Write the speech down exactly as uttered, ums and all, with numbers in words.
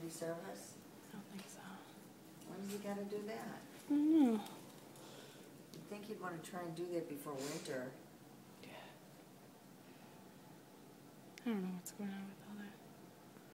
community service? I don't think so. When does he gotta do that? I don't know. You'd think he'd wanna try and do that before winter. I don't know what's going on with all that.